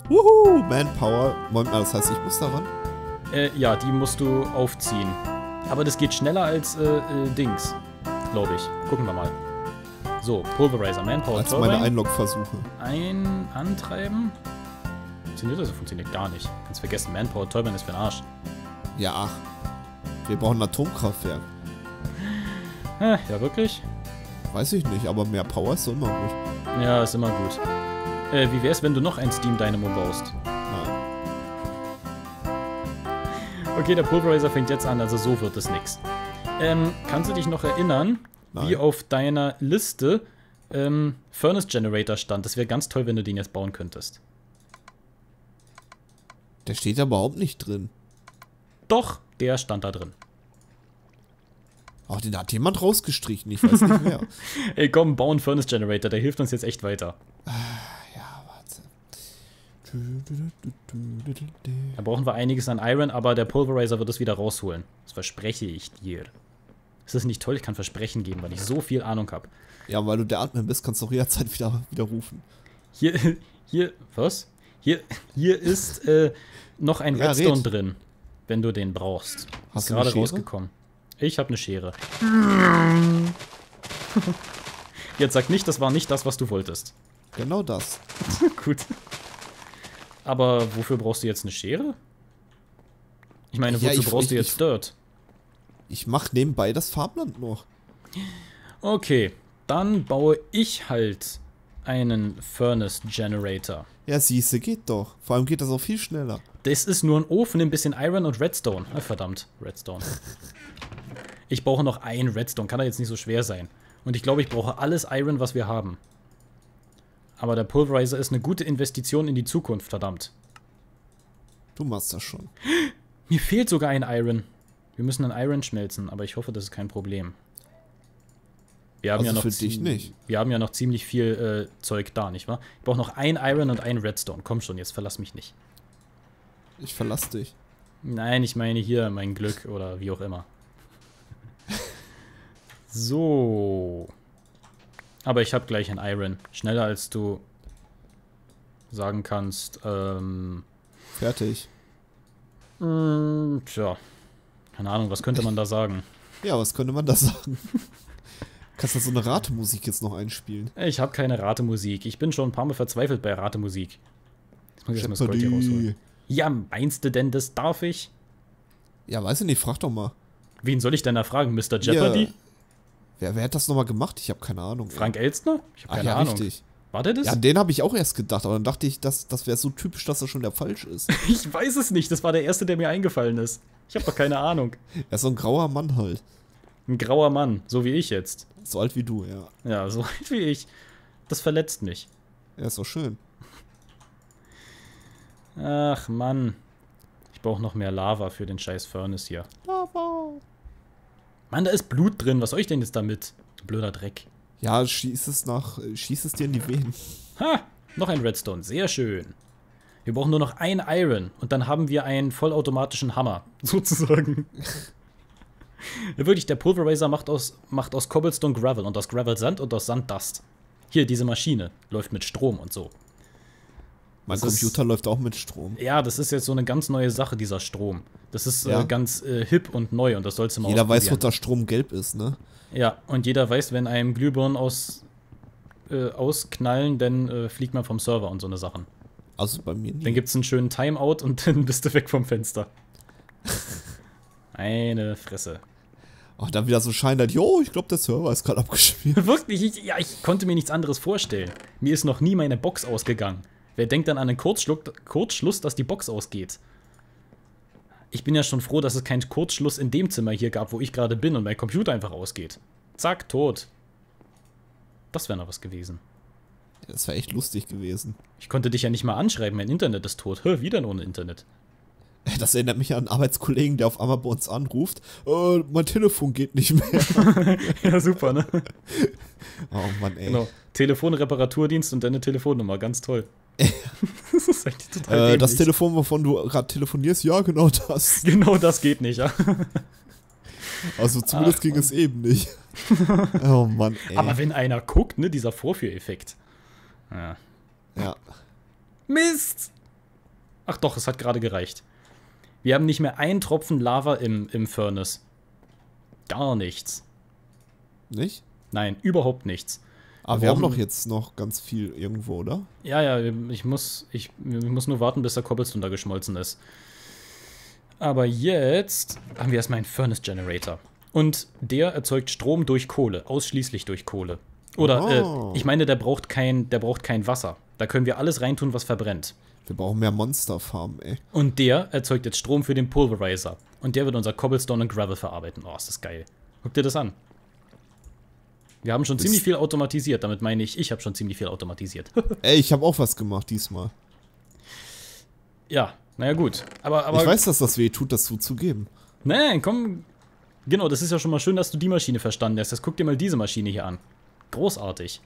Wuhu, Manpower. Moment mal, das heißt, ich muss daran? Ja, die musst du aufziehen. Aber das geht schneller als Dings, glaube ich. Gucken wir mal. So, Pulverizer, Manpower, als meine Einlog-Versuche. Antreiben. Funktioniert das? Funktioniert gar nicht. Kannst vergessen, Manpower, Turbine ist für den Arsch. Ja, ach. Wir brauchen ein Atomkraftwerk. Ja, wirklich? Weiß ich nicht, aber mehr Power ist doch immer gut. Ja, ist immer gut. Wie wär's, wenn du noch ein Steam Dynamo baust? Nein. Okay, der Pulverizer fängt jetzt an, also so wird es nix. Kannst du dich noch erinnern, wie auf deiner Liste Furnace Generator stand? Das wäre ganz toll, wenn du den jetzt bauen könntest. Der steht da überhaupt nicht drin. Doch, der stand da drin. Ach, den hat jemand rausgestrichen, ich weiß nicht wer. Ey, komm, bau einen Furnace Generator, der hilft uns jetzt echt weiter. Ja, warte. Da brauchen wir einiges an Iron, aber der Pulverizer wird es wieder rausholen. Das verspreche ich dir. Ist das nicht toll? Ich kann Versprechen geben, weil ich so viel Ahnung habe. Ja, weil du der Admin bist, kannst du auch jederzeit wieder rufen. Was? Hier ist noch ein Redstone drin, wenn du den brauchst. Hast ist du eine gerade Schere? rausgekommen. Ich habe eine Schere. Jetzt sag nicht, das war nicht das, was du wolltest. Genau das. Gut. Aber wofür brauchst du jetzt eine Schere? Ich meine, wozu brauchst du jetzt Dirt? Ich mach nebenbei das Farmland noch. Okay, dann baue ich halt einen Furnace Generator. Ja, siehste, geht doch. Vor allem geht das auch viel schneller. Das ist nur ein Ofen, ein bisschen Iron und Redstone. Ah, verdammt, Redstone. Ich brauche noch ein Redstone, kann da jetzt nicht so schwer sein. Und ich glaube, ich brauche alles Iron, was wir haben. Aber der Pulverizer ist eine gute Investition in die Zukunft, verdammt. Du machst das schon. Mir fehlt sogar ein Iron. Wir müssen ein Iron schmelzen, aber ich hoffe, das ist kein Problem. Wir haben, also ja noch für dich nicht. Wir haben ja noch ziemlich viel Zeug da, nicht wahr? Ich brauche noch ein Iron und ein Redstone. Komm schon, jetzt verlass mich nicht. Ich verlass dich. Nein, ich meine hier mein Glück oder wie auch immer. So. Aber ich habe gleich ein Iron. Schneller als du sagen kannst. Fertig. Tja. Keine Ahnung, was könnte man da sagen? Ja, was könnte man da sagen? Kannst du so eine Ratemusik jetzt noch einspielen? Ich habe keine Ratemusik. Ich bin schon ein paar Mal verzweifelt bei Ratemusik. Jetzt muss ich erstmal das Gold hier rausholen. Ja, meinst du denn, das darf ich? Ja, weiß ich nicht, frag doch mal. Wen soll ich denn da fragen? Mr. Jeopardy? Wer hat das nochmal gemacht? Ich habe keine Ahnung. Frank Elstner? Ich habe keine Ahnung. Richtig. War der das? Ja, den habe ich auch erst gedacht, aber dann dachte ich, das wäre so typisch, dass das schon der falsch ist. Ich weiß es nicht, das war der erste, der mir eingefallen ist. Ich habe doch keine Ahnung. Er ist so ein grauer Mann halt. Ein grauer Mann, so wie ich jetzt. So alt wie du, ja. Ja, so alt wie ich. Das verletzt mich. Ja, ist doch schön. Ach, Mann. Ich brauche noch mehr Lava für den scheiß Furnace hier. Lava. Mann, da ist Blut drin. Was soll ich denn jetzt damit? Du blöder Dreck. Ja, schieß es dir in die Venen. Ha! Noch ein Redstone. Sehr schön. Wir brauchen nur noch ein Iron. Und dann haben wir einen vollautomatischen Hammer. Sozusagen. Ja, wirklich, der Pulverizer macht aus Cobblestone Gravel. Und aus Gravel Sand und aus Sand Dust. Hier, diese Maschine läuft mit Strom und so. Mein Computer läuft auch mit Strom. Ja, das ist jetzt so eine ganz neue Sache, dieser Strom. Das ist ganz hip und neu und das sollst du mal ausprobieren. Jeder weiß, wo der Strom gelb ist, ne? Ja, und jeder weiß, wenn einem Glühbirnen ausknallen, dann fliegt man vom Server und so eine Sachen. Also bei mir nicht. Dann gibt's einen schönen Timeout und dann bist du weg vom Fenster. Eine Fresse. Ach, dann wieder so scheint, jo, ich glaube, der Server ist gerade abgespielt. Wirklich? Ich konnte mir nichts anderes vorstellen. Mir ist noch nie meine Box ausgegangen. Wer denkt dann an einen Kurzschluss, dass die Box ausgeht? Ich bin ja schon froh, dass es keinen Kurzschluss in dem Zimmer hier gab, wo ich gerade bin und mein Computer einfach ausgeht. Zack, tot. Das wäre noch was gewesen. Ja, das wäre echt lustig gewesen. Ich konnte dich ja nicht mal anschreiben, mein Internet ist tot. Wie denn ohne Internet? Das erinnert mich an einen Arbeitskollegen, der auf einmal bei uns anruft. Mein Telefon geht nicht mehr. Ja, super, ne? Oh Mann, ey. Genau. Telefonreparaturdienst und deine Telefonnummer, ganz toll. Das ist eigentlich total dämlich. Das Telefon, wovon du gerade telefonierst, ja, genau das. Genau das geht nicht, ja. Also zumindest ging es eben nicht. Oh Mann, ey. Aber wenn einer guckt, ne, dieser Vorführeffekt. Ja. Ja. Mist! Ach doch, es hat gerade gereicht. Wir haben nicht mehr einen Tropfen Lava im Furnace. Gar nichts. Nicht? Nein, überhaupt nichts. Aber wir haben doch jetzt noch ganz viel irgendwo, oder? Ja, ich muss nur warten, bis der Cobblestone da geschmolzen ist. Aber jetzt haben wir erstmal einen Furnace Generator. Und der erzeugt Strom durch Kohle, ausschließlich durch Kohle. Oder, ich meine, der braucht kein Wasser. Da können wir alles reintun, was verbrennt. Wir brauchen mehr Monsterfarmen, ey. Und der erzeugt jetzt Strom für den Pulverizer. Und der wird unser Cobblestone und Gravel verarbeiten. Oh, ist das geil. Guck dir das an. Wir haben schon ziemlich viel automatisiert. Damit meine ich habe schon ziemlich viel automatisiert. Ey, ich habe auch was gemacht diesmal. Ja, naja gut. Aber ich weiß, dass das weh tut, das zuzugeben. Nein, komm. Genau, das ist ja schon mal schön, dass du die Maschine verstanden hast. Jetzt guck dir mal diese Maschine hier an. Großartig.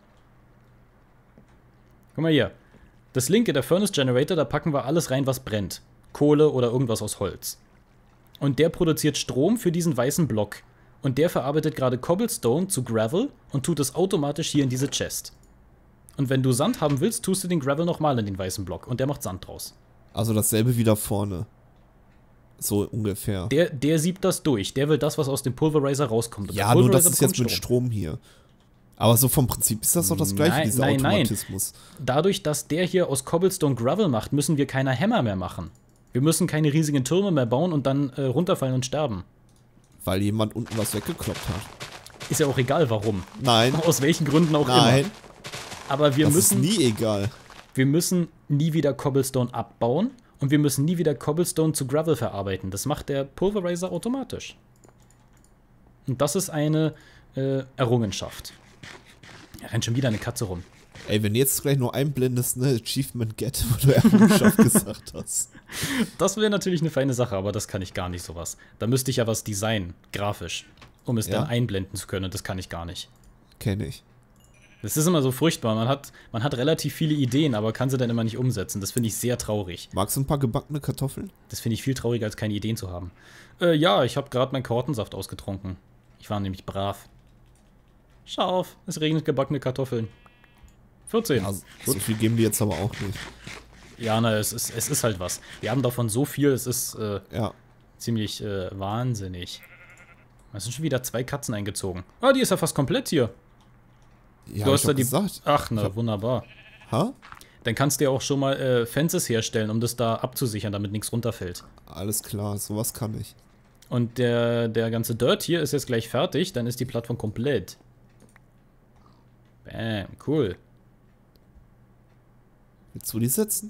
Guck mal hier. Das linke, der Furnace Generator, da packen wir alles rein, was brennt. Kohle oder irgendwas aus Holz. Und der produziert Strom für diesen weißen Block. Und der verarbeitet gerade Cobblestone zu Gravel und tut es automatisch hier in diese Chest. Und wenn du Sand haben willst, tust du den Gravel nochmal in den weißen Block. Und der macht Sand draus. Also dasselbe wie da vorne. So ungefähr. Der siebt das durch. Der will das, was aus dem Pulverizer rauskommt. Und ja, nur das ist jetzt mit Strom hier. Aber so vom Prinzip ist das doch das gleiche, dieser Automatismus. Nein. Dadurch, dass der hier aus Cobblestone Gravel macht, müssen wir keine Hämmer mehr machen. Wir müssen keine riesigen Türme mehr bauen und dann runterfallen und sterben. Weil jemand unten was weggekloppt hat. Ist ja auch egal, warum. Nein. Aus welchen Gründen auch immer. Nein. Aber wir müssen. Das ist nie egal. Wir müssen nie wieder Cobblestone abbauen und wir müssen nie wieder Cobblestone zu Gravel verarbeiten. Das macht der Pulverizer automatisch. Und das ist eine Errungenschaft. Da rennt schon wieder eine Katze rum. Ey, wenn du jetzt gleich nur einblendest, ne, Achievement Get, wo du Errungenschaft gesagt hast. Das wäre natürlich eine feine Sache, aber das kann ich gar nicht, sowas. Da müsste ich ja was designen, grafisch, um es dann einblenden zu können und das kann ich gar nicht. Kenn ich. Das ist immer so furchtbar. Man hat relativ viele Ideen, aber kann sie dann immer nicht umsetzen. Das finde ich sehr traurig. Magst du ein paar gebackene Kartoffeln? Das finde ich viel trauriger, als keine Ideen zu haben. Ja, ich habe gerade meinen Karottensaft ausgetrunken. Ich war nämlich brav. Schau auf, es regnet gebackene Kartoffeln. 14. Ja, so viel geben die jetzt aber auch nicht. Ja, na, es ist halt was. Wir haben davon so viel, es ist ziemlich wahnsinnig. Es sind schon wieder 2 Katzen eingezogen. Ah, die ist ja fast komplett hier. Ja, du hast da die gesagt. Ach, na, wunderbar. Ha? Dann kannst du ja auch schon mal Fences herstellen, um das da abzusichern, damit nichts runterfällt. Alles klar, sowas kann ich. Und der ganze Dirt hier ist jetzt gleich fertig, dann ist die Plattform komplett. Bam, cool. Willst du die setzen?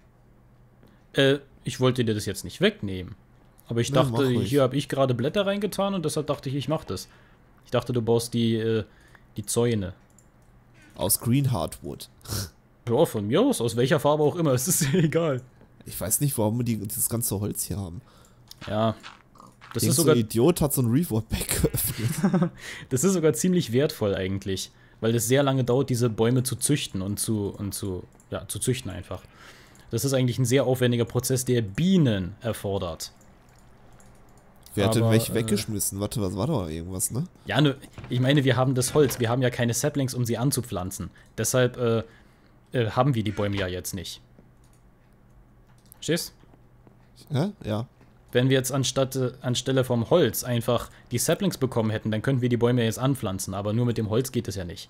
Ich wollte dir das jetzt nicht wegnehmen. Aber ich dachte, hier habe ich gerade Blätter reingetan und deshalb dachte ich mache das. Ich dachte, du baust die Zäune. Aus Green Hardwood. Ja, von mir aus welcher Farbe auch immer, es ist egal. Ich weiß nicht, warum wir das ganze Holz hier haben. Ja. Das ist sogar so ein Idiot hat so ein Revolve-Bag geöffnet. Das ist sogar ziemlich wertvoll eigentlich. Weil es sehr lange dauert, diese Bäume zu züchten zu züchten einfach. Das ist eigentlich ein sehr aufwendiger Prozess, der Bienen erfordert. Wer hat denn welche weggeschmissen? Warte, was war da irgendwas, ne? Ja, ne, ich meine, wir haben das Holz. Wir haben ja keine Saplings, um sie anzupflanzen. Deshalb haben wir die Bäume ja jetzt nicht. Verstehst? Ja. Wenn wir jetzt anstelle vom Holz einfach die Saplings bekommen hätten, dann könnten wir die Bäume jetzt anpflanzen. Aber nur mit dem Holz geht es ja nicht.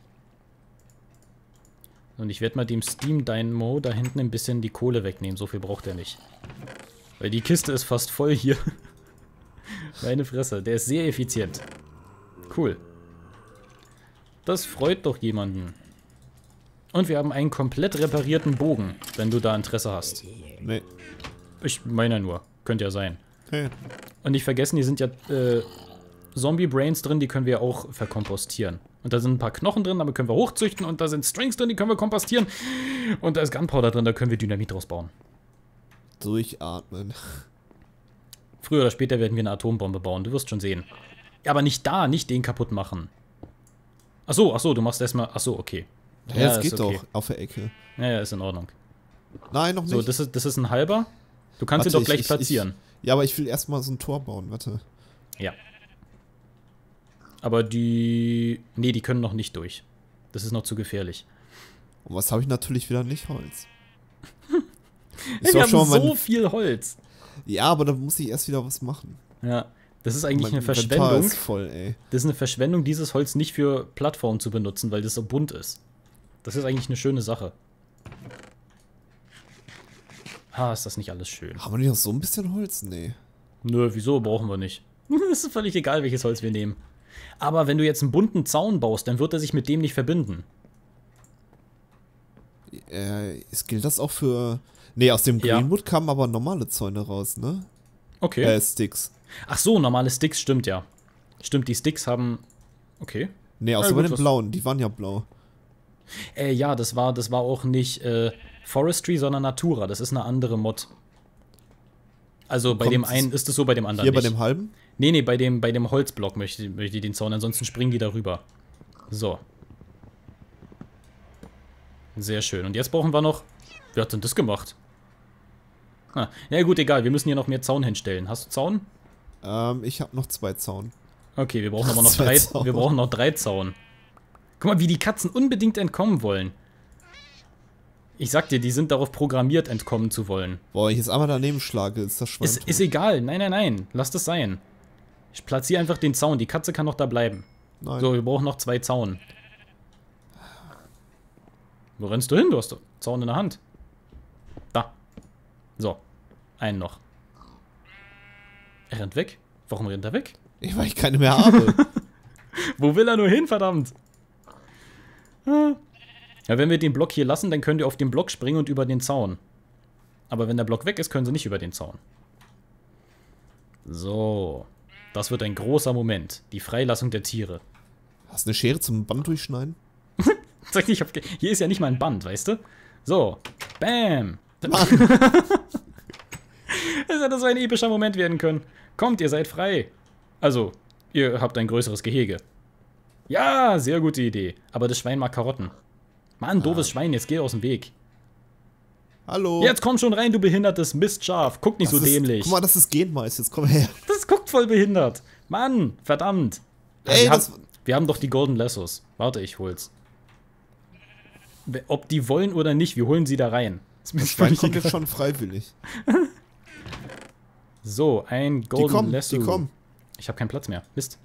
Und ich werde mal dem Steam Dynamo da hinten ein bisschen die Kohle wegnehmen. So viel braucht er nicht. Weil die Kiste ist fast voll hier. Meine Fresse, der ist sehr effizient. Cool. Das freut doch jemanden. Und wir haben einen komplett reparierten Bogen, wenn du da Interesse hast. Nee. Ich meine nur, könnte ja sein. Hey. Und nicht vergessen, hier sind ja Zombie-Brains drin, die können wir auch verkompostieren. Und da sind ein paar Knochen drin, damit können wir hochzüchten. Und da sind Strings drin, die können wir kompostieren. Und da ist Gunpowder drin, da können wir Dynamit draus bauen. Durchatmen. Früher oder später werden wir eine Atombombe bauen, du wirst schon sehen. Ja, aber nicht da, nicht den kaputt machen. Achso, du machst erstmal. Achso, okay. Ja, es geht okay. Doch, auf der Ecke. Ja, ist in Ordnung. Nein, noch nicht. So, das ist ein halber. Du kannst ihn doch gleich platzieren. Ja, aber ich will erstmal so ein Tor bauen, warte. Ja. Aber die können noch nicht durch. Das ist noch zu gefährlich. Und was habe ich natürlich wieder nicht? Holz. Ich Wir war schon haben mal so viel Holz. Ja, aber da muss ich erst wieder was machen. Ja, das ist eigentlich Mein eine Inventar Verschwendung. ist voll, ey. Das ist eine Verschwendung, dieses Holz nicht für Plattformen zu benutzen, weil das so bunt ist. Das ist eigentlich eine schöne Sache. Ah, ist das nicht alles schön. Haben wir nicht noch so ein bisschen Holz? Nee. Nö, wieso? Brauchen wir nicht. Es ist völlig egal, welches Holz wir nehmen. Aber wenn du jetzt einen bunten Zaun baust, dann wird er sich mit dem nicht verbinden. Gilt das auch für... Nee, aus dem Ja. Greenwood kamen aber normale Zäune raus, ne? Okay. Sticks. Ach so, normale Sticks, stimmt ja. Stimmt, die Sticks haben... Okay. Nee, außer gut, bei den was- blauen. Die waren ja blau. Ja, das war auch nicht Forestry, sondern Natura. Das ist eine andere Mod. Also bei dem Kommt's einen ist es so, bei dem anderen Hier nicht. bei dem halben? Nee, bei dem Holzblock möchte ich den Zaun, ansonsten springen die darüber. So. Sehr schön. Und jetzt brauchen wir noch... Wer hat denn das gemacht? Ah, ja gut, egal. Wir müssen hier noch mehr Zaun hinstellen. Hast du Zaun? Ich habe noch 2 Zaun. Okay, wir brauchen aber noch 2 3. Zaun. Wir brauchen noch 3 Zaun. Guck mal, wie die Katzen unbedingt entkommen wollen. Ich sag dir, die sind darauf programmiert, entkommen zu wollen. Boah, ich jetzt einmal daneben schlage, ist das Schwein tot. Ist egal. Nein. Lass das sein. Ich platziere einfach den Zaun. Die Katze kann noch da bleiben. Nein. So, wir brauchen noch 2 Zaun. Wo rennst du hin? Du hast doch Zaun in der Hand. Da. So. Einen noch. Er rennt weg. Warum rennt er weg? Weil ich keine mehr habe. Wo will er nur hin, verdammt? Ja, wenn wir den Block hier lassen, dann können die auf den Block springen und über den Zaun. Aber wenn der Block weg ist, können sie nicht über den Zaun. So. Das wird ein großer Moment. Die Freilassung der Tiere. Hast du eine Schere zum Band durchschneiden? Sag nicht, hier ist ja nicht mal ein Band, weißt du? So. Bam. Mann. Es hätte so ein epischer Moment werden können. Kommt, ihr seid frei. Also, ihr habt ein größeres Gehege. Ja, sehr gute Idee. Aber das Schwein mag Karotten. Mann, doofes Schwein, jetzt geh aus dem Weg. Hallo. Jetzt komm schon rein, du behindertes Mistschaf. Guck nicht Das so ist, dämlich. Guck mal, das ist Genmais. Jetzt komm her. Das guckt voll behindert. Mann, verdammt. Ey, wir haben doch die Golden Lassos. Warte, ich hol's. Ob die wollen oder nicht, wir holen sie da rein. Ist mir Das Schwein völlig kommt egal. jetzt schon freiwillig. So, ein Die Golden kommen, Lasso. die kommen. Ich habe keinen Platz mehr. Mist.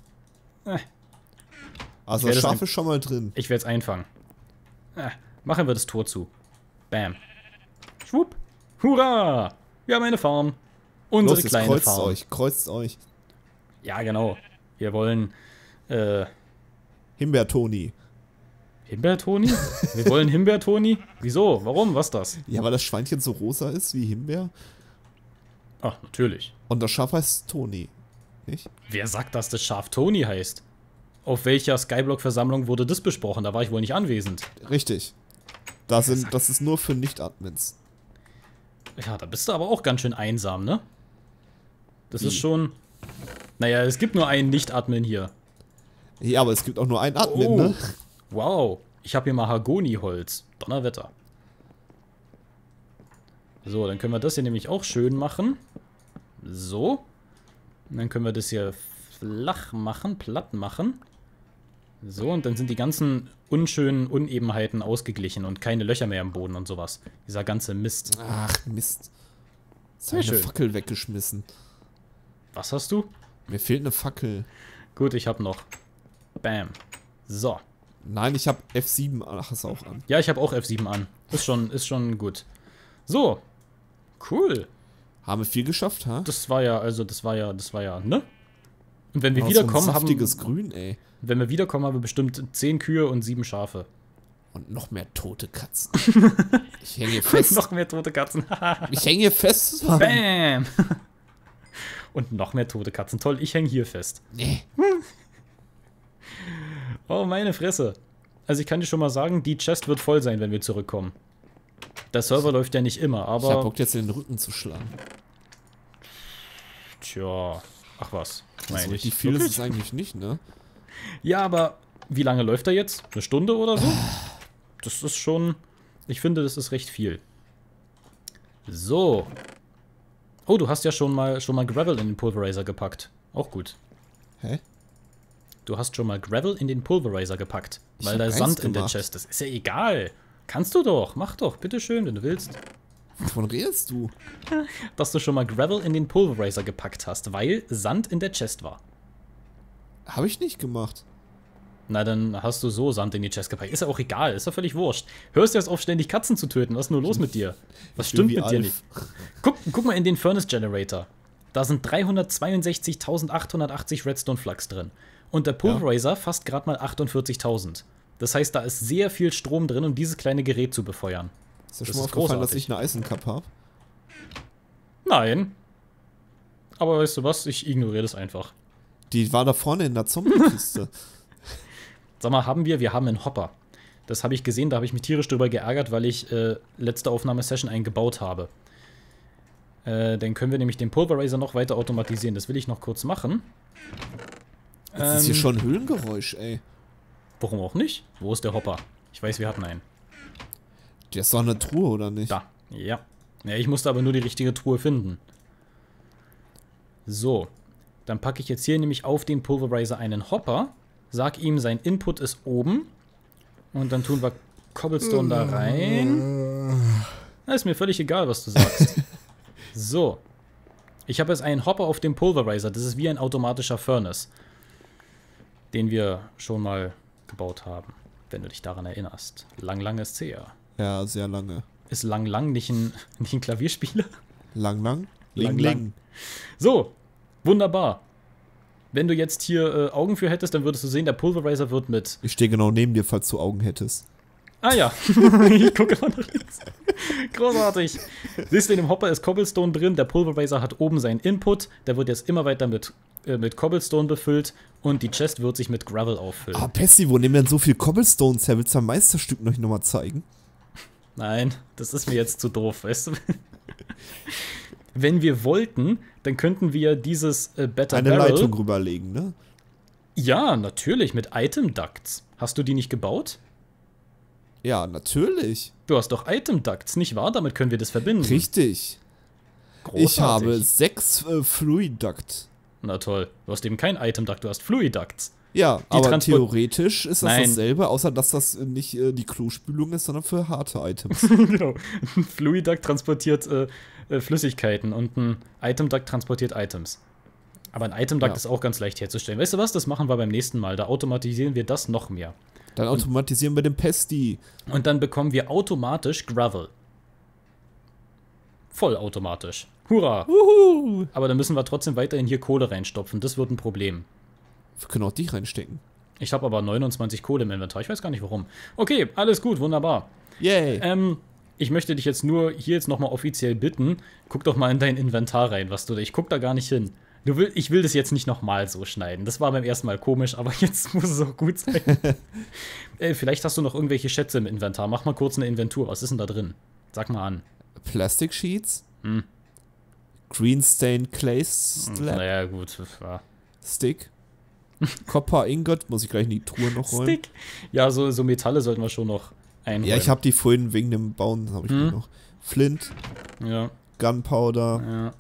Also Ich das werde Schaf ist schon mal drin. Ich werde es einfangen. Machen wir das Tor zu. Bam. Schwupp. Hurra! Wir haben eine Farm. Unsere Los, jetzt kleine kreuzt Farm. euch, kreuzt euch. Ja, genau. Wir wollen Himbeertoni. Himbeertoni? Wir wollen Himbeertoni? Wieso? Warum? Was das? Ja, weil das Schweinchen so rosa ist wie Himbeer. Ach, natürlich. Und das Schaf heißt Toni. Nicht? Wer sagt, dass das Schaf Toni heißt? Auf welcher Skyblock-Versammlung wurde das besprochen? Da war ich wohl nicht anwesend. Richtig. Das ist nur für Nicht-Admins. Ja, da bist du aber auch ganz schön einsam, ne? Das Wie? ist schon... Naja, es gibt nur einen Nicht-Admin hier. Ja, aber es gibt auch nur einen Admin, Oh. ne? Wow, ich habe hier Mahagoni-Holz. Donnerwetter. So, dann können wir das hier nämlich auch schön machen. So. Und dann können wir das hier flach machen, platt machen. So, und dann sind die ganzen unschönen Unebenheiten ausgeglichen und keine Löcher mehr im Boden und sowas. Dieser ganze Mist. Ach, Mist. Jetzt Sehr habe ich eine schön. Fackel weggeschmissen. Was hast du? Mir fehlt eine Fackel. Gut, ich habe noch. Bam. So. Nein, ich habe F7. Ach, hast du auch an. Ja, ich habe auch F7 an. Ist schon gut. So. Cool. Haben wir viel geschafft, ha? Das war ja, ne? Und wenn wir Oh, wiederkommen, so ein haben saftiges Grün, ey. wenn wir wiederkommen, haben wir bestimmt 10 Kühe und 7 Schafe. Und noch mehr tote Katzen. Ich hänge hier fest. Noch mehr tote Katzen. Ich hänge hier fest. Mann. Bam! Und noch mehr tote Katzen. Toll, ich hänge hier fest. Nee. Oh, meine Fresse. Also ich kann dir schon mal sagen, die Chest wird voll sein, wenn wir zurückkommen. Der Server läuft ja nicht immer, Ich hab aber... Bock, jetzt in den Rücken zu schlagen. Tja, ach was. Meine So ich. richtig viel ist Wirklich? es eigentlich nicht, ne? Ja, aber wie lange läuft er jetzt? Eine Stunde oder so? Das ist schon... Ich finde, das ist recht viel. So. Oh, du hast ja schon mal Gravel in den Pulverizer gepackt. Auch gut. Hä? Du hast schon mal Gravel in den Pulverizer gepackt. Ich Weil hab da eins Sand in der gemacht. Chest ist. Ist ja egal. Kannst du doch. Mach doch. Bitteschön, wenn du willst. Wovon redest du? Dass du schon mal Gravel in den Pulverizer gepackt hast, weil Sand in der Chest war. Habe ich nicht gemacht. Na, dann hast du so Sand in die Chest gepackt. Ist ja auch egal, ist ja völlig wurscht. Hörst du jetzt auf, ständig Katzen zu töten? Was ist nur los mit dir? Was stimmt mit dir nicht? Guck mal in den Furnace Generator. Da sind 362.880 Redstone Flux drin. Und der Pulverizer fast gerade mal 48.000. Das heißt, da ist sehr viel Strom drin, um dieses kleine Gerät zu befeuern. Ist dir schon mal aufgefallen, dass ich eine Eisenkappe habe? Nein. Aber weißt du was? Ich ignoriere das einfach. Die war da vorne in der Zombie-Kiste. Sag mal, wir haben einen Hopper. Das habe ich gesehen, da habe ich mich tierisch drüber geärgert, weil ich letzte Aufnahmesession einen gebaut habe. Dann können wir nämlich den Pulverizer noch weiter automatisieren. Das will ich noch kurz machen. Jetzt ist hier schon ein Höhlengeräusch, ey. Warum auch nicht? Wo ist der Hopper? Ich weiß, wir hatten einen. Der ist doch eine Truhe, oder nicht? Da, ja. Ja, ich musste aber nur die richtige Truhe finden. So. Dann packe ich jetzt hier nämlich auf den Pulverizer einen Hopper. Sag ihm, sein Input ist oben. Und dann tun wir Cobblestone da rein. Na, ist mir völlig egal, was du sagst. So. Ich habe jetzt einen Hopper auf dem Pulverizer. Das ist wie ein automatischer Furnace. Den wir schon mal gebaut haben. Wenn du dich daran erinnerst. Lang ist her. Ja, sehr lange. Ist Lang nicht ein Klavierspieler? Lang? Lang. So. Wunderbar. Wenn du jetzt hier Augen für hättest, dann würdest du sehen, der Pulverizer wird mit... Ich stehe genau neben dir, falls du Augen hättest. Ah ja, ich gucke immer nach links. Großartig. Siehst du, in dem Hopper ist Cobblestone drin, der Pulverizer hat oben seinen Input, der wird jetzt immer weiter mit Cobblestone befüllt und die Chest wird sich mit Gravel auffüllen. Ah, Pessi, wo nehmen denn so viel Cobblestones her? Willst du ein Meisterstück noch mal zeigen? Nein, das ist mir jetzt zu doof, weißt du? Wenn wir wollten, dann könnten wir dieses Better Eine Barrel... Leitung rüberlegen, ne? Ja, natürlich, mit Item Ducts. Hast du die nicht gebaut? Ja, natürlich. Du hast doch Item Ducts, nicht wahr? Damit können wir das verbinden. Richtig. Großartig. Ich habe 6 Fluid Duct. Na toll, du hast eben kein Item Duct, du hast Fluid Ducts. Ja, aber theoretisch ist das Nein. dasselbe, außer dass das nicht die Klospülung ist, sondern für harte Items. Genau. Ein Fluid Duct transportiert Flüssigkeiten und ein Item Duct transportiert Items. Aber ein Item Duct ist auch ganz leicht herzustellen. Weißt du was, das machen wir beim nächsten Mal. Da automatisieren wir das noch mehr. Dann automatisieren wir den Pesti. Und dann bekommen wir automatisch Gravel. Vollautomatisch. Hurra! Wuhu! Aber dann müssen wir trotzdem weiterhin hier Kohle reinstopfen. Das wird ein Problem. Wir können auch die reinstecken. Ich habe aber 29 Kohle im Inventar. Ich weiß gar nicht warum. Okay, alles gut, wunderbar. Yay! Ich möchte dich jetzt nur hier jetzt nochmal offiziell bitten, guck doch mal in dein Inventar rein, was du da... Ich guck da gar nicht hin. Ich will das jetzt nicht nochmal so schneiden. Das war beim ersten Mal komisch, aber jetzt muss es auch gut sein. Vielleicht hast du noch irgendwelche Schätze im Inventar. Mach mal kurz eine Inventur. Was ist denn da drin? Sag mal an. Plastic Sheets? Green Stain Clay Slab? Naja, gut. Ja. Stick? Copper Ingot? Muss ich gleich in die Truhe noch räumen? Stick? Ja, so Metalle sollten wir schon noch einräumen. Ja, ich habe die vorhin wegen dem Bauen, habe ich noch. Flint? Ja. Gunpowder? Ja.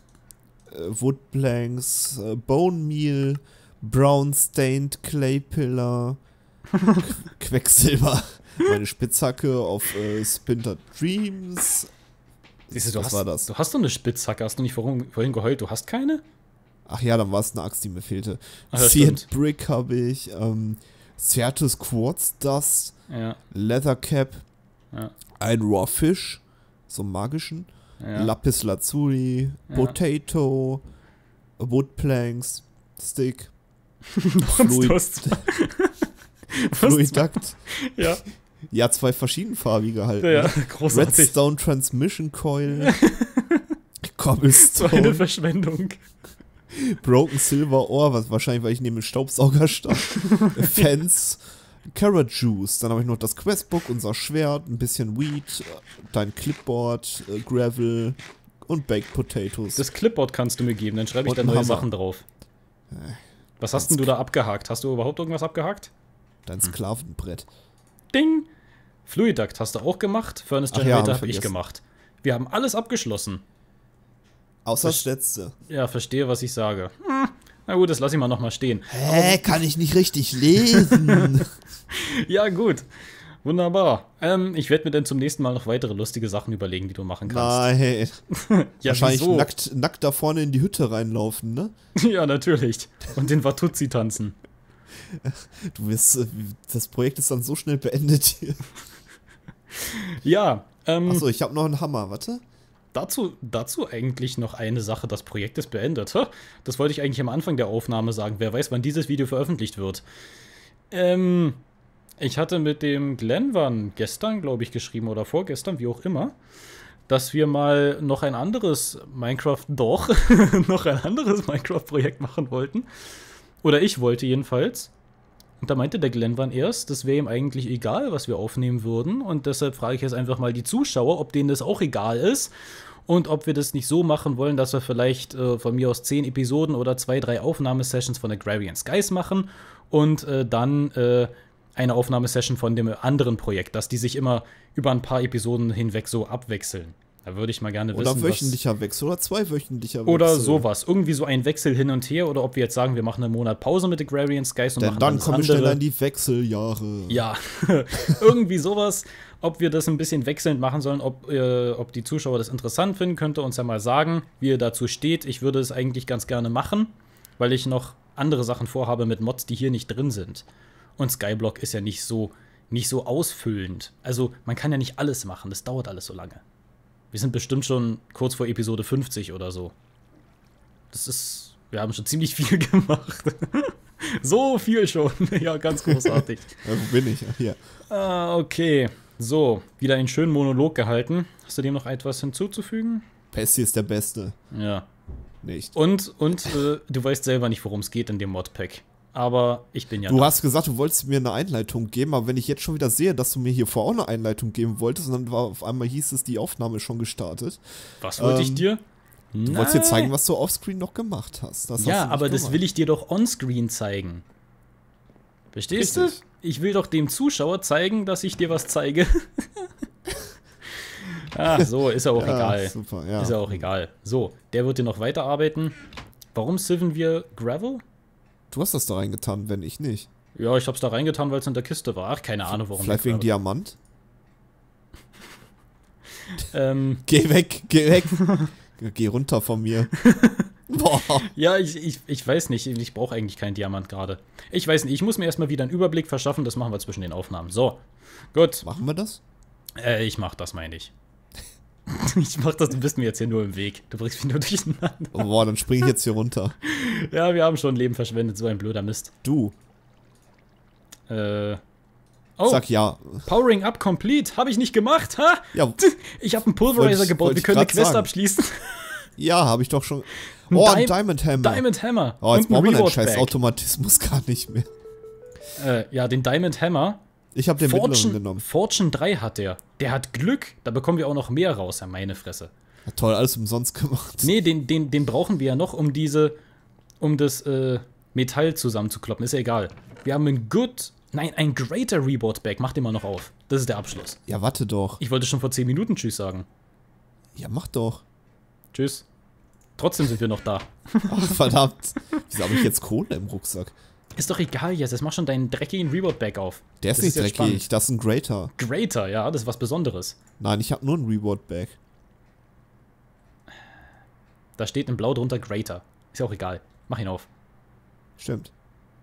Woodplanks, Bone Meal, Brown Stained Clay Pillar, Quecksilber, meine Spitzhacke auf Splinter Dreams. Siehst du, Was war das? Du hast doch eine Spitzhacke. Hast du nicht vorhin geheult? Du hast keine? Ach ja, dann war es eine Axt, die mir fehlte. Ach, ja, Seared Brick habe ich, Certus Quartz Dust, Ja. Leather Cap, Ja. ein Raw Fish, so einen magischen, Ja. Lapis Lazuli, Ja. Potato, Woodplanks, Stick, Du hast Fluid Duct. Ja. Ja, 2 verschiedenfarbige halt. Ja, Ne? großartig. Redstone Transmission Coil, So eine Cobblestone, Verschwendung. Broken Silver Ore, was wahrscheinlich, weil ich neben dem Staubsauger stand, Fence, Carrot Juice, dann habe ich noch das Questbook, unser Schwert, ein bisschen Weed, dein Clipboard, Gravel und Baked Potatoes. Das Clipboard kannst du mir geben, dann schreibe ich Und da ein neue Hammer. Sachen drauf. Was hast denn du da abgehakt? Hast du überhaupt irgendwas abgehakt? Dein Sklavenbrett. Ding! Fluid Duct hast du auch gemacht, Furnace Ach ja, Generator hab ich habe ich vergessen. gemacht. Wir haben alles abgeschlossen. Außer das letzte. Ja, verstehe, was ich sage. Na gut, das lasse ich mal nochmal stehen. Kann ich nicht richtig lesen. Ja, gut. Wunderbar. Ich werde mir dann zum nächsten Mal noch weitere lustige Sachen überlegen, die du machen kannst. Nein. Ja, Wahrscheinlich wieso? nackt da vorne in die Hütte reinlaufen, ne? Ja, natürlich. Und den Watuzzi tanzen. Du wirst, das Projekt ist dann so schnell beendet hier. Ja, Achso, ich habe noch einen Hammer, warte. dazu eigentlich noch eine Sache, das Projekt ist beendet. Ha, das wollte ich eigentlich am Anfang der Aufnahme sagen. Wer weiß, wann dieses Video veröffentlicht wird. Ich hatte mit dem Glenn gestern, glaube ich, geschrieben oder vorgestern, wie auch immer, dass wir mal noch ein anderes noch ein anderes Minecraft-Projekt machen wollten. Oder ich wollte jedenfalls. Und da meinte der Glenn erst, das wäre ihm eigentlich egal, was wir aufnehmen würden. Und deshalb frage ich jetzt einfach mal die Zuschauer, ob denen das auch egal ist. Und ob wir das nicht so machen wollen, dass wir vielleicht von mir aus 10 Episoden oder 2, 3 Aufnahmesessions von Agrarian Skies machen. Und dann eine Aufnahmesession von dem anderen Projekt, dass die sich immer über ein paar Episoden hinweg so abwechseln. Da würde ich mal gerne wissen, oder wöchentlicher Wechsel oder 2-wöchentlicher Wechsel. oder sowas. Irgendwie so ein Wechsel hin und her. Oder ob wir jetzt sagen, wir machen einen Monat Pause mit Agrarian Skies und Denn machen dann das kommen wir andere. schnell in die Wechseljahre. Ja, irgendwie sowas. Ob wir das ein bisschen wechselnd machen sollen, ob die Zuschauer das interessant finden, könnt ihr uns ja mal sagen, wie ihr dazu steht. Ich würde es eigentlich ganz gerne machen, weil ich noch andere Sachen vorhabe mit Mods, die hier nicht drin sind. Und Skyblock ist ja nicht so ausfüllend. Also man kann ja nicht alles machen, das dauert alles so lange. Wir sind bestimmt schon kurz vor Episode 50 oder so. Wir haben schon ziemlich viel gemacht. So viel schon. Ja, ganz großartig. Ja, wo bin ich? Hier. Okay. So, wieder einen schönen Monolog gehalten. Hast du dem noch etwas hinzuzufügen? Pessi ist der Beste. Ja. Nicht. Und du weißt selber nicht, worum es geht in dem Modpack. Aber ich bin ja Du da. hast gesagt, du wolltest mir eine Einleitung geben, aber wenn ich jetzt schon wieder sehe, dass du mir hier vor auch eine Einleitung geben wolltest, und dann war auf einmal hieß es, die Aufnahme ist schon gestartet. Was wollte ich dir? Du wolltest dir zeigen, was du offscreen noch gemacht hast. Das Ja, hast du aber nicht das gemacht. will ich dir doch onscreen zeigen. Verstehst du? Richtig. Ich will doch dem Zuschauer zeigen, dass ich dir was zeige. So, ist ja auch egal. Super, ja. Ist ja auch egal. So, der wird hier noch weiterarbeiten. Warum silven wir Gravel? Du hast das da reingetan, wenn ich nicht. Ja, ich hab's da reingetan, weil es in der Kiste war. Ach, keine Ahnung, warum. Vielleicht wegen Gravel. Diamant? Geh weg. Geh runter von mir. Boah. Ja, ich weiß nicht. Ich brauche eigentlich keinen Diamant gerade. Ich weiß nicht. Ich muss mir erstmal wieder einen Überblick verschaffen. Das machen wir zwischen den Aufnahmen. So, gut. Machen wir das? Ich mach das, meine ich. Ich mach das, du bist mir jetzt hier nur im Weg. Du bringst mich nur durcheinander. Oh, boah, dann spring ich jetzt hier runter. Ja, wir haben schon Leben verschwendet. So ein blöder Mist. Du, Oh, sag ja. Powering Up Complete. Habe ich nicht gemacht, ha? Ja, Ich habe einen Pulverizer gebaut. wollte Wir ich können eine grad Quest sagen. abschließen. ja, habe ich doch schon. Oh, ein Diamond Hammer. Diamond Hammer. Oh, jetzt und ein brauchen wir den Reward scheiß Bag. Automatismus gar nicht mehr. Ja, den Diamond Hammer. Ich habe den mittleren genommen. Fortune 3 hat der. Der hat Glück. Da bekommen wir auch noch mehr raus, ja, meine Fresse. Ja, toll, alles umsonst gemacht. Nee, den brauchen wir ja noch, um das Metall zusammenzukloppen. Ist ja egal. Wir haben ein Greater Reward Bag. Mach den mal noch auf. Das ist der Abschluss. Ja, warte doch. Ich wollte schon vor 10 Minuten Tschüss sagen. Ja, mach doch. Tschüss. Trotzdem sind wir noch da. Ach, verdammt. Wieso habe ich jetzt Kohle im Rucksack? Ist doch egal jetzt. Jetzt mach schon deinen dreckigen Reward Bag auf. Der ist Das nicht jetzt dreckig, spannend. das ist ein Greater. Greater, ja, das ist was Besonderes. Nein, ich habe nur ein Reward Bag. Da steht in Blau drunter Greater. Ist ja auch egal. Mach ihn auf. Stimmt.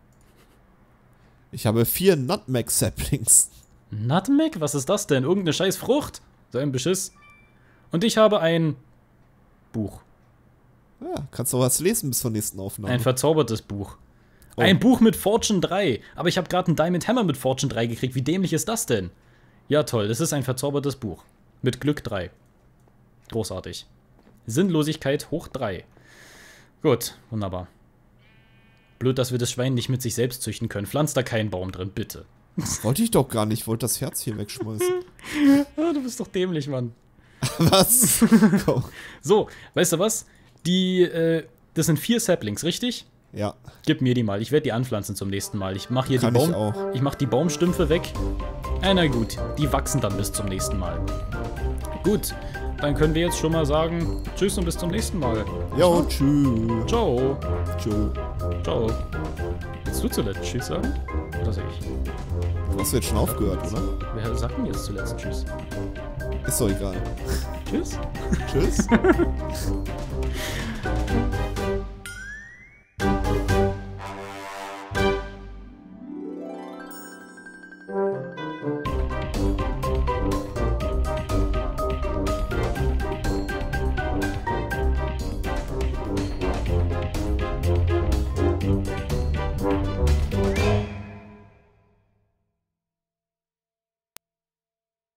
Ich habe 4 Nutmeg Saplings. Nutmeg? Was ist das denn? Irgendeine scheiß Frucht? So ein Beschiss. Und ich habe ein Buch. Ja, kannst du was lesen bis zur nächsten Aufnahme. Ein verzaubertes Buch. Oh. Ein Buch mit Fortune 3. Aber ich habe gerade einen Diamond Hammer mit Fortune 3 gekriegt. Wie dämlich ist das denn? Ja, toll. Das ist ein verzaubertes Buch. Mit Glück 3. Großartig. Sinnlosigkeit hoch 3. Gut, wunderbar. Blöd, dass wir das Schwein nicht mit sich selbst züchten können. Pflanzt da keinen Baum drin, bitte. Wollte ich doch gar nicht. Ich wollte das Herz hier wegschmeißen. Ah, du bist doch dämlich, Mann. Was? Komm. So, weißt du was? Das sind 4 Saplings, richtig? Ja, Gib mir die mal. Ich werde die anpflanzen zum nächsten Mal. Ich mache hier kann die ich auch. Ich mache die Baumstümpfe weg. Na gut, die wachsen dann bis zum nächsten Mal. Gut, dann können wir jetzt schon mal sagen, tschüss und bis zum nächsten Mal. Jo, tschüss. Ciao. Tschüss. Ciao. Willst du zuletzt tschüss sagen? Oder sag ich? Du hast jetzt schon aufgehört, oder? Wer sagt denn jetzt zuletzt Tschüss? Ist doch egal. Tschüss? Tschüss.